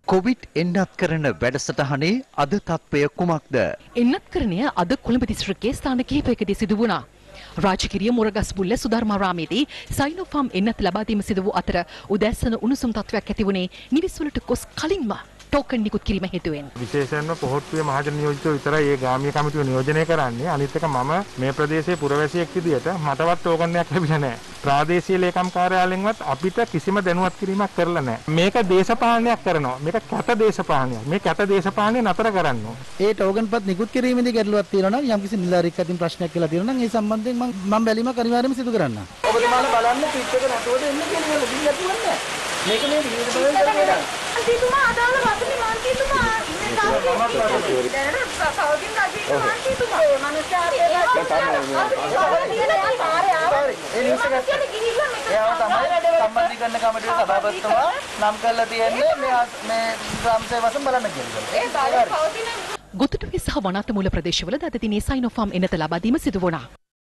Covid එන්නත් කරන වැඩසටහනේ අද තත්ත්වය කුමක්ද? එන්නත්කරණය අද කොළඹ දිස්ත්‍රික්කයේ ස්ථාන කිහිපයකදී සිදු වුණා. රාජකිරිය මුරගස්පුල්ල සුධර්මාරාමේදී සයිනෝෆාම් එන්නත් ලබා දීම සිදු වූ අතර උදැස්සන උණුසුම් තත්ත්වයක් ඇති වුණේ නිරිස්වලට ගොස් කලින්ම ටෝකන් නිකුත් කිරීම හේතුවෙන්. විශේෂයෙන්ම පොහොට්ටුවේ මහජන නියෝජිතව විතරයි මේ ගාමීය කමිටුව නියෝජනය කරන්නේ. අනිත් එක මම මේ ප්‍රදේශයේ පුරවැසියෙක් විදියට මටවත් ටෝකන් එකක් ලැබිලා නැහැ. ප්‍රාදේශීය ලේකම් කාර්යාලයෙන්වත් අපිට කිසිම දැනුවත් කිරීමක් කරලා නැහැ. මේක දේශපාලනයක් කරනවා. මේක කැත දේශපාලනයක්. මේ කැත දේශපාලනය නතර කරන්න ඕන. ඒ ටෝකන්පත් නිකුත් කිරීමේදී ගැටලුවක් තියෙනවා නම් යම්කිසි නිලධාරියෙක් අතින් ප්‍රශ්නයක් කියලා තියෙනවා නම් ඒ සම්බන්ධයෙන් මම බැලීමක් අනිවාර්යයෙන්ම සිදු කරන්නම්. ඔබතුමාලා බලන්න ට්විට් එක නැතුවද එන්නේ කියලා බින්දුවක් නැහැ. මේක මේ විදිහට බලන්න කරලා අසීතුමා අදාළ වතුනේ මාන්තිතුමා ඉන්නේ කාර්යයේ දැනට කවදින් අසීතු මාන්තිතුමා ඒ මනුස්සයා ඒ නිවස ගන්න ගිහිල්ලා එයාව තමයි සම්බන්ධීකරණ කමිටුවේ සභාපතිතුමා නම් කරලා තියෙන්නේ මේ ග්‍රාම සේවසම් බලන්න කියලා. ඒ කාර්යය පවතින ගොතටුවේ සහ වනාත මූල ප්‍රදේශවල අද දිනේ සයිනෝෆාම් එන්නත ලබා දීම සිදු වුණා.